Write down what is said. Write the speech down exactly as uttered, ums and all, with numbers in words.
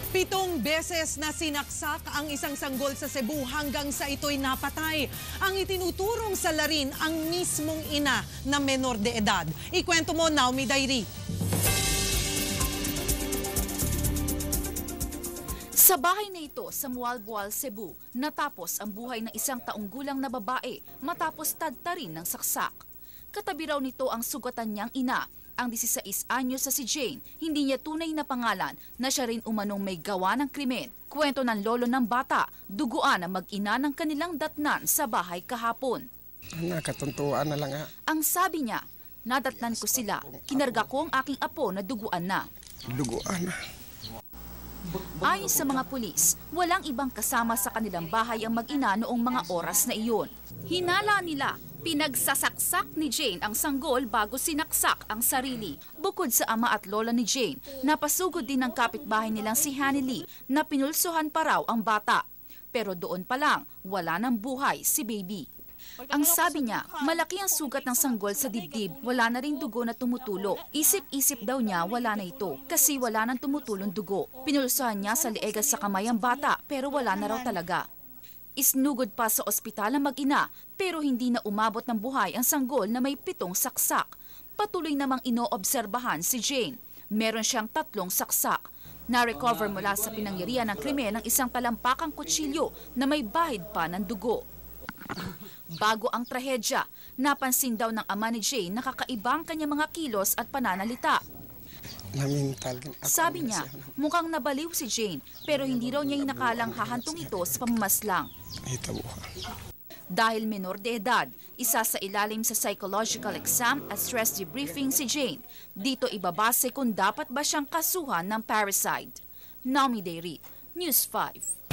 Pitong beses na sinaksak ang isang sanggol sa Cebu hanggang sa ito'y napatay. Ang itinuturong salarin ang mismong ina na menor de edad. Ikwento mo, Naomi Dairi. Sa bahay na ito sa Mualboal, Cebu, natapos ang buhay ng isang taong gulang na babae matapos tadtarin ng saksak. Katabi raw nito ang sugatan niyang ina, ang labing-isa anyos sa si Jane. Hindi niya tunay na pangalan na siya rin umanong may gawa ng krimen. Kwento ng lolo ng bata, duguan ang mag-ina ng kanilang datnan sa bahay kahapon. Nakatuntuan na lang ha. Ang sabi niya, nadatnan ko sila, kinarga ko ang aking apo na duguan na. Duguan na. Ayon sa mga pulis, walang ibang kasama sa kanilang bahay ang mag-ina noong mga oras na iyon. Hinala nila, pinagsasaksak ni Jane ang sanggol bago sinaksak ang sarili. Bukod sa ama at lola ni Jane, napasugod din ng kapitbahay nilang si Hanny Lee na pinulsuhan pa raw ang bata. Pero doon pa lang, wala ng buhay si baby. Ang sabi niya, malaki ang sugat ng sanggol sa dibdib, wala na ring dugo na tumutulo. Isip-isip daw niya wala na ito kasi wala nang tumutulong dugo. Pinulsuhan niya sa leeg at sa kamay ang bata pero wala na raw talaga. Isnugod pa sa ospital ang mag-ina pero hindi na umabot ng buhay ang sanggol na may pitong saksak. Patuloy namang inoobserbahan si Jane. Meron siyang tatlong saksak. Na-recover mula sa pinangyarihan ng krimen ng isang talampakang kutsilyo na may bahid pa ng dugo. Bago ang trahedya, napansin daw ng ama ni Jane na kakaibang kanyang mga kilos at pananalita. Sabi niya, mukhang nabaliw si Jane pero hindi raw niya inakalang hahantong ito sa pamamaslang. Dahil menor de edad, isa sa ilalim sa psychological exam at stress debriefing si Jane. Dito ibabase kung dapat ba siyang kasuhan ng parricide. Naomi Dairi, News five.